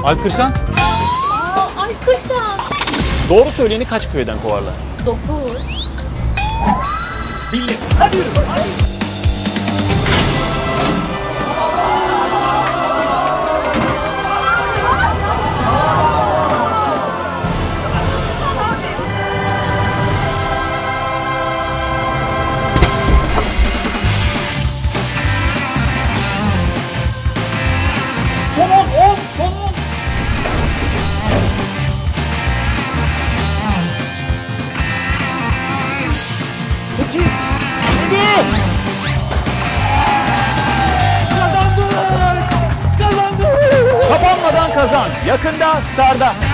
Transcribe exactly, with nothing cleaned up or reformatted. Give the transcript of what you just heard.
Alkırşan? Aa, Alkırşan. Doğru söyleyeni kaç köyden kovarlar? Dokuz. Bildim. Hadi yürü. Hadi. Son on, on, son on. Sekiz, yedi. Kazandık! Kazandık! Kapanmadan kazan. Yakında Star'da.